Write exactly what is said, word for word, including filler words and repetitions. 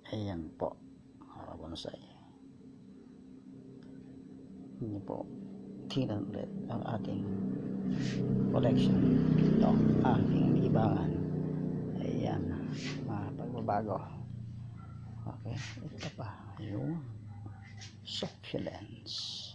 Ayan po, mga bonsai. Hindi po, tingnan ulit ang ating collection. Ito, aking libangan. Ayan, mga pagbabago. Okay, ito pa, yung succulents.